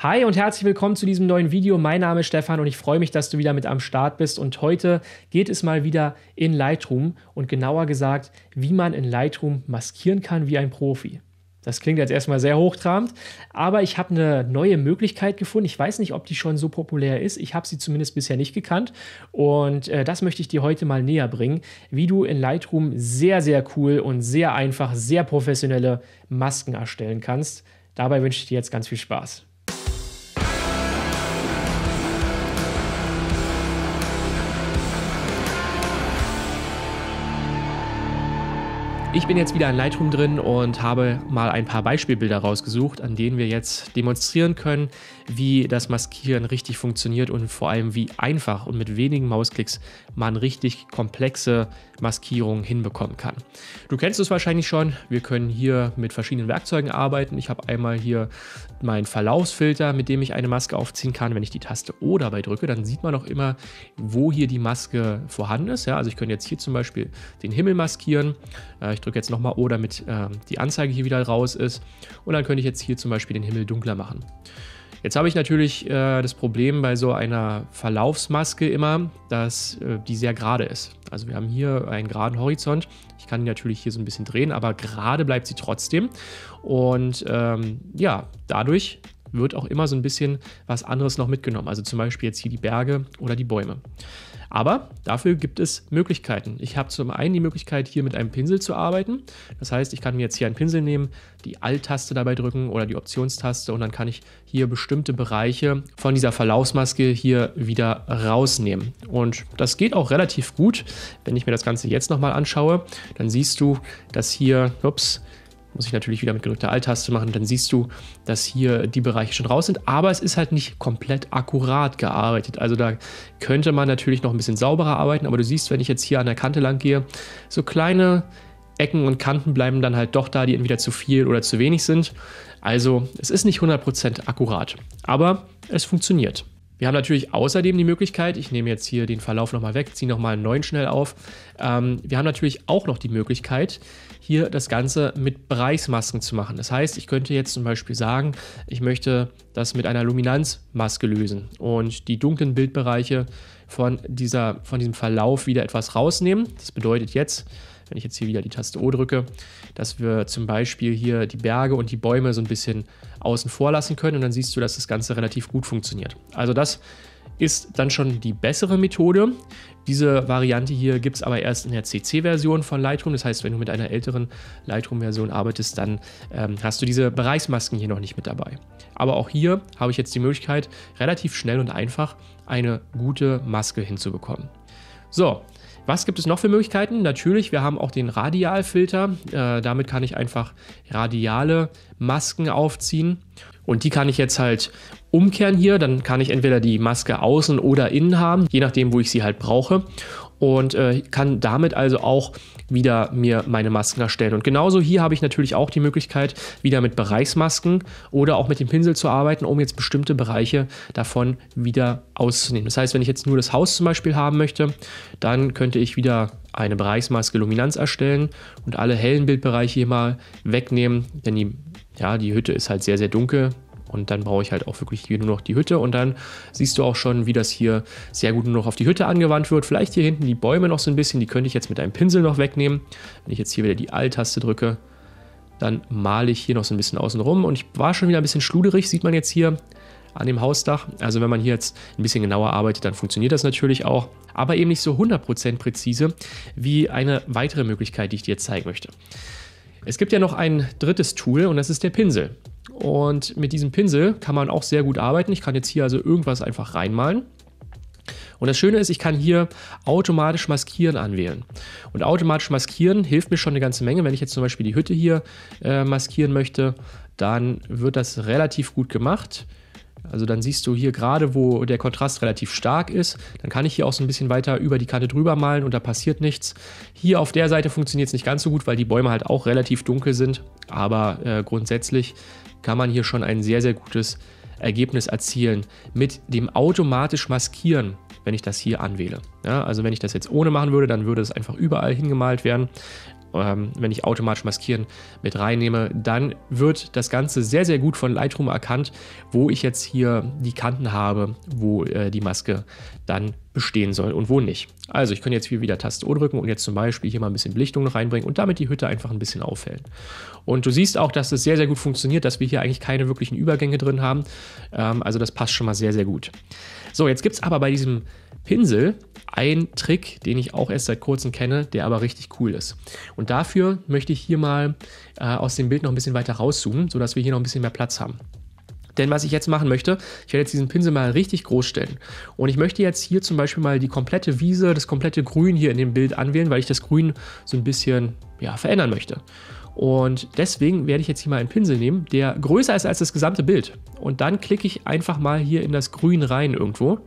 Hi und herzlich willkommen zu diesem neuen Video. Mein Name ist Stefan und ich freue mich, dass du wieder mit am Start bist. Und heute geht es mal wieder in Lightroom und genauer gesagt, wie man in Lightroom maskieren kann wie ein Profi. Das klingt jetzt erstmal sehr hochtrabend, aber ich habe eine neue Möglichkeit gefunden. Ich weiß nicht, ob die schon so populär ist. Ich habe sie zumindest bisher nicht gekannt und das möchte ich dir heute mal näher bringen, wie du in Lightroom sehr, sehr cool und sehr einfach, sehr professionelle Masken erstellen kannst. Dabei wünsche ich dir jetzt ganz viel Spaß. Ich bin jetzt wieder in Lightroom drin und habe mal ein paar Beispielbilder rausgesucht, an denen wir jetzt demonstrieren können, wie das Maskieren richtig funktioniert und vor allem wie einfach und mit wenigen Mausklicks man richtig komplexe Maskierungen hinbekommen kann. Du kennst es wahrscheinlich schon, wir können hier mit verschiedenen Werkzeugen arbeiten. Ich habe einmal hier meinen Verlaufsfilter, mit dem ich eine Maske aufziehen kann. Wenn ich die Taste O dabei drücke, dann sieht man auch immer, wo hier die Maske vorhanden ist. Ja, also ich könnte jetzt hier zum Beispiel den Himmel maskieren. Ich drücke jetzt nochmal O, damit die Anzeige hier wieder raus ist. Und dann könnte ich jetzt hier zum Beispiel den Himmel dunkler machen. Jetzt habe ich natürlich das Problem bei so einer Verlaufsmaske immer, dass die sehr gerade ist. Also wir haben hier einen geraden Horizont. Ich kann die natürlich hier so ein bisschen drehen, aber gerade bleibt sie trotzdem. Und ja, dadurch wird auch immer so ein bisschen was anderes noch mitgenommen. Also zum Beispiel jetzt hier die Berge oder die Bäume. Aber dafür gibt es Möglichkeiten. Ich habe zum einen die Möglichkeit, hier mit einem Pinsel zu arbeiten. Das heißt, ich kann mir jetzt hier einen Pinsel nehmen, die Alt-Taste dabei drücken oder die Optionstaste und dann kann ich hier bestimmte Bereiche von dieser Verlaufsmaske hier wieder rausnehmen. Und das geht auch relativ gut. Wenn ich mir das Ganze jetzt nochmal anschaue, dann siehst du, dass hier, ups, muss ich natürlich wieder mit gedrückter Alt-Taste machen, dann siehst du, dass hier die Bereiche schon raus sind, aber es ist halt nicht komplett akkurat gearbeitet. Also da könnte man natürlich noch ein bisschen sauberer arbeiten, aber du siehst, wenn ich jetzt hier an der Kante lang gehe, so kleine Ecken und Kanten bleiben dann halt doch da, die entweder zu viel oder zu wenig sind. Also es ist nicht 100% akkurat, aber es funktioniert. Wir haben natürlich außerdem die Möglichkeit, ich nehme jetzt hier den Verlauf nochmal weg, ziehe nochmal einen neuen schnell auf. Wir haben natürlich auch noch die Möglichkeit, hier das Ganze mit Bereichsmasken zu machen. Das heißt, ich könnte jetzt zum Beispiel sagen, ich möchte das mit einer Luminanzmaske lösen und die dunklen Bildbereiche von diesem Verlauf wieder etwas rausnehmen. Das bedeutet jetzt, wenn ich jetzt hier wieder die Taste O drücke, dass wir zum Beispiel hier die Berge und die Bäume so ein bisschen außen vor lassen können und dann siehst du, dass das Ganze relativ gut funktioniert. Also das ist dann schon die bessere Methode. Diese Variante hier gibt es aber erst in der CC-Version von Lightroom. Das heißt, wenn du mit einer älteren Lightroom-Version arbeitest, dann hast du diese Bereichsmasken hier noch nicht mit dabei. Aber auch hier habe ich jetzt die Möglichkeit, relativ schnell und einfach eine gute Maske hinzubekommen. So, was gibt es noch für Möglichkeiten? Natürlich, wir haben auch den Radialfilter. Damit kann ich einfach radiale Masken aufziehen. Und die kann ich jetzt halt umkehren hier. Dann kann ich entweder die Maske außen oder innen haben, je nachdem, wo ich sie halt brauche. Und kann damit also auch wieder mir meine Masken erstellen. Und genauso hier habe ich natürlich auch die Möglichkeit, wieder mit Bereichsmasken oder auch mit dem Pinsel zu arbeiten, um jetzt bestimmte Bereiche davon wieder auszunehmen. Das heißt, wenn ich jetzt nur das Haus zum Beispiel haben möchte, dann könnte ich wieder eine Bereichsmaske Luminanz erstellen und alle hellen Bildbereiche hier mal wegnehmen, denn die Hütte ist halt sehr, sehr dunkel. Und dann brauche ich halt auch wirklich hier nur noch die Hütte und dann siehst du auch schon, wie das hier sehr gut nur noch auf die Hütte angewandt wird. Vielleicht hier hinten die Bäume noch so ein bisschen, die könnte ich jetzt mit einem Pinsel noch wegnehmen. Wenn ich jetzt hier wieder die Alt-Taste drücke, dann male ich hier noch so ein bisschen außen rum. Und ich war schon wieder ein bisschen schluderig, sieht man jetzt hier an dem Hausdach. Also wenn man hier jetzt ein bisschen genauer arbeitet, dann funktioniert das natürlich auch. Aber eben nicht so 100% präzise wie eine weitere Möglichkeit, die ich dir jetzt zeigen möchte. Es gibt ja noch ein drittes Tool und das ist der Pinsel. Und mit diesem Pinsel kann man auch sehr gut arbeiten. Ich kann jetzt hier also irgendwas einfach reinmalen. Und das Schöne ist, ich kann hier automatisch maskieren anwählen. Und automatisch maskieren hilft mir schon eine ganze Menge. Wenn ich jetzt zum Beispiel die Hütte hier maskieren möchte, dann wird das relativ gut gemacht. Also dann siehst du hier gerade, wo der Kontrast relativ stark ist, dann kann ich hier auch so ein bisschen weiter über die Kante drüber malen und da passiert nichts. Hier auf der Seite funktioniert es nicht ganz so gut, weil die Bäume halt auch relativ dunkel sind, aber grundsätzlich kann man hier schon ein sehr, sehr gutes Ergebnis erzielen mit dem automatisch Maskieren, wenn ich das hier anwähle. Ja, also wenn ich das jetzt ohne machen würde, dann würde es einfach überall hingemalt werden. wenn ich automatisch Maskieren mit reinnehme, dann wird das Ganze sehr, sehr gut von Lightroom erkannt, wo ich jetzt hier die Kanten habe, wo die Maske dann bestehen soll und wo nicht. Also ich könnte jetzt hier wieder Taste O drücken und jetzt zum Beispiel hier mal ein bisschen Belichtung noch reinbringen und damit die Hütte einfach ein bisschen aufhellen. Und du siehst auch, dass es sehr, sehr gut funktioniert, dass wir hier eigentlich keine wirklichen Übergänge drin haben. Also das passt schon mal sehr, sehr gut. So, jetzt gibt es aber bei diesem Pinsel einen Trick, den ich auch erst seit kurzem kenne, der aber richtig cool ist. Und dafür möchte ich hier mal aus dem Bild noch ein bisschen weiter rauszoomen, sodass wir hier noch ein bisschen mehr Platz haben. Denn was ich jetzt machen möchte, ich werde jetzt diesen Pinsel mal richtig groß stellen. Und ich möchte jetzt hier zum Beispiel mal die komplette Wiese, das komplette Grün hier in dem Bild anwählen, weil ich das Grün so ein bisschen verändern möchte. Und deswegen werde ich jetzt hier mal einen Pinsel nehmen, der größer ist als das gesamte Bild. Und dann klicke ich einfach mal hier in das Grün rein irgendwo.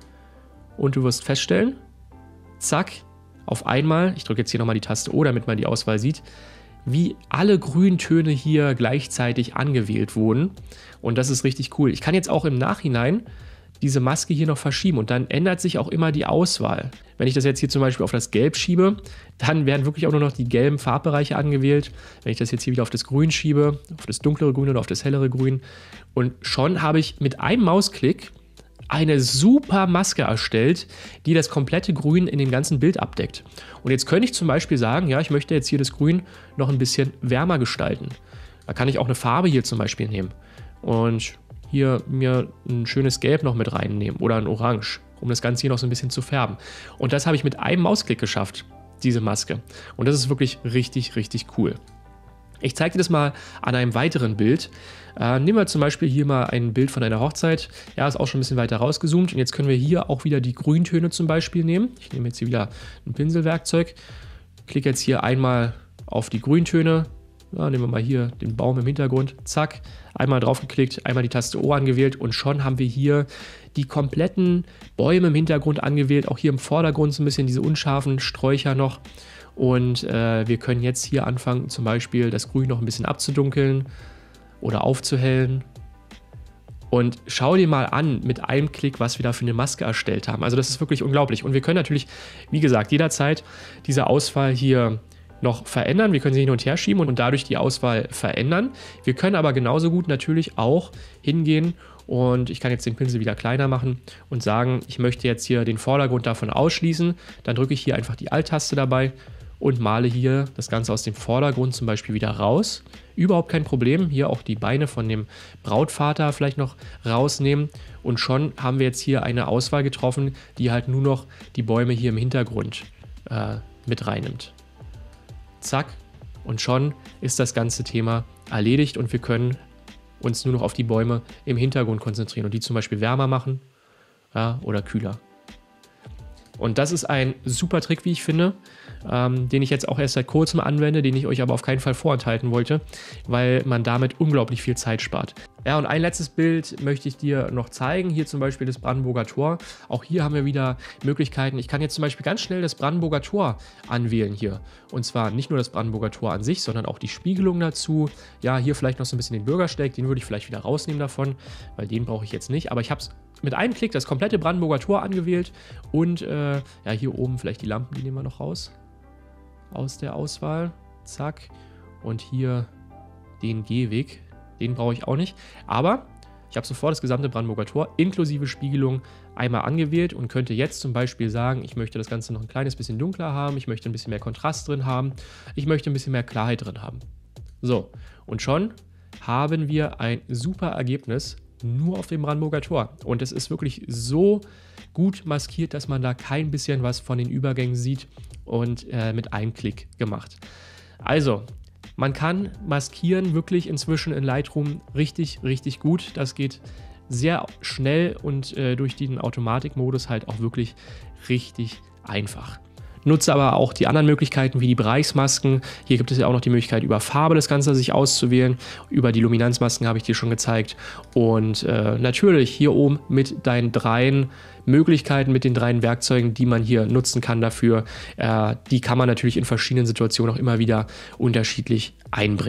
Und du wirst feststellen, zack, auf einmal, ich drücke jetzt hier nochmal die Taste O, damit man die Auswahl sieht, wie alle Grüntöne hier gleichzeitig angewählt wurden. Und das ist richtig cool. Ich kann jetzt auch im Nachhinein diese Maske hier noch verschieben und dann ändert sich auch immer die Auswahl. Wenn ich das jetzt hier zum Beispiel auf das Gelb schiebe, dann werden wirklich auch nur noch die gelben Farbbereiche angewählt. Wenn ich das jetzt hier wieder auf das Grün schiebe, auf das dunklere Grün oder auf das hellere Grün, und schon habe ich mit einem Mausklick eine super Maske erstellt, die das komplette Grün in dem ganzen Bild abdeckt. Und jetzt könnte ich zum Beispiel sagen, ja, ich möchte jetzt hier das Grün noch ein bisschen wärmer gestalten. Da kann ich auch eine Farbe hier zum Beispiel nehmen und hier mir ein schönes Gelb noch mit reinnehmen oder ein Orange, um das Ganze hier noch so ein bisschen zu färben. Und das habe ich mit einem Mausklick geschafft, diese Maske. Und das ist wirklich richtig, richtig cool. Ich zeige dir das mal an einem weiteren Bild. Nehmen wir zum Beispiel hier mal ein Bild von einer Hochzeit. Ja, ist auch schon ein bisschen weiter rausgezoomt. Und jetzt können wir hier auch wieder die Grüntöne zum Beispiel nehmen. Ich nehme jetzt hier wieder ein Pinselwerkzeug. Klicke jetzt hier einmal auf die Grüntöne. Ja, nehmen wir mal hier den Baum im Hintergrund. Zack, einmal drauf geklickt, einmal die Taste O angewählt und schon haben wir hier die kompletten Bäume im Hintergrund angewählt. Auch hier im Vordergrund so ein bisschen diese unscharfen Sträucher noch. Und wir können jetzt hier anfangen, zum Beispiel das Grün noch ein bisschen abzudunkeln oder aufzuhellen. Und schau dir mal an mit einem Klick, was wir da für eine Maske erstellt haben. Also das ist wirklich unglaublich. Und wir können natürlich, wie gesagt, jederzeit diese Auswahl hier noch verändern. Wir können sie hin und her schieben und dadurch die Auswahl verändern. Wir können aber genauso gut natürlich auch hingehen und ich kann jetzt den Pinsel wieder kleiner machen und sagen, ich möchte jetzt hier den Vordergrund davon ausschließen. Dann drücke ich hier einfach die Alt-Taste dabei und male hier das Ganze aus dem Vordergrund zum Beispiel wieder raus. Überhaupt kein Problem. Hier auch die Beine von dem Brautvater vielleicht noch rausnehmen. Und schon haben wir jetzt hier eine Auswahl getroffen, die halt nur noch die Bäume hier im Hintergrund mit reinnimmt. Zack. Und schon ist das ganze Thema erledigt und wir können uns nur noch auf die Bäume im Hintergrund konzentrieren und die zum Beispiel wärmer machen oder kühler. Und das ist ein super Trick, wie ich finde, den ich jetzt auch erst seit kurzem anwende, den ich euch aber auf keinen Fall vorenthalten wollte, weil man damit unglaublich viel Zeit spart. Ja, und ein letztes Bild möchte ich dir noch zeigen. Hier zum Beispiel das Brandenburger Tor. Auch hier haben wir wieder Möglichkeiten. Ich kann jetzt zum Beispiel ganz schnell das Brandenburger Tor anwählen hier. Und zwar nicht nur das Brandenburger Tor an sich, sondern auch die Spiegelung dazu. Ja, hier vielleicht noch so ein bisschen den Bürgersteig. Den würde ich vielleicht wieder rausnehmen davon, weil den brauche ich jetzt nicht. Aber ich habe es mit einem Klick das komplette Brandenburger Tor angewählt. Und ja, hier oben vielleicht die Lampen, die nehmen wir noch raus. Aus der Auswahl. Zack. Und hier den Gehweg. Den brauche ich auch nicht. Aber ich habe sofort das gesamte Brandenburger Tor inklusive Spiegelung einmal angewählt und könnte jetzt zum Beispiel sagen, ich möchte das Ganze noch ein kleines bisschen dunkler haben, ich möchte ein bisschen mehr Kontrast drin haben, ich möchte ein bisschen mehr Klarheit drin haben. So, und schon haben wir ein super Ergebnis nur auf dem Brandenburger Tor. Und es ist wirklich so gut maskiert, dass man da kein bisschen was von den Übergängen sieht und mit einem Klick gemacht. Also, man kann maskieren wirklich inzwischen in Lightroom richtig, richtig gut. Das geht sehr schnell und durch den Automatikmodus halt auch wirklich richtig einfach. Nutze aber auch die anderen Möglichkeiten wie die Bereichsmasken. Hier gibt es ja auch noch die Möglichkeit, über Farbe das Ganze sich auszuwählen. Über die Luminanzmasken habe ich dir schon gezeigt. Und natürlich hier oben mit deinen 3 Möglichkeiten, mit den 3 Werkzeugen, die man hier nutzen kann dafür. Die kann man natürlich in verschiedenen Situationen auch immer wieder unterschiedlich einbringen.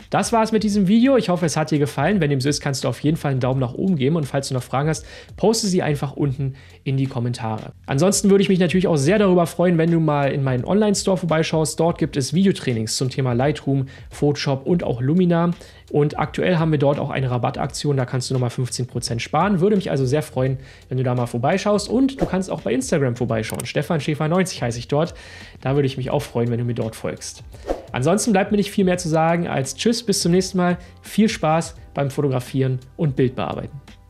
Das war's mit diesem Video. Ich hoffe, es hat dir gefallen. Wenn dem so ist, kannst du auf jeden Fall einen Daumen nach oben geben. Und falls du noch Fragen hast, poste sie einfach unten in die Kommentare. Ansonsten würde ich mich natürlich auch sehr darüber freuen, wenn du mal in meinen Online-Store vorbeischaust. Dort gibt es Videotrainings zum Thema Lightroom, Photoshop und auch Luminar. Und aktuell haben wir dort auch eine Rabattaktion, da kannst du nochmal 15% sparen. Würde mich also sehr freuen, wenn du da mal vorbeischaust. Und du kannst auch bei Instagram vorbeischauen. Stefan Schäfer 90 heiße ich dort. Da würde ich mich auch freuen, wenn du mir dort folgst. Ansonsten bleibt mir nicht viel mehr zu sagen als Tschüss, bis zum nächsten Mal. Viel Spaß beim Fotografieren und Bildbearbeiten.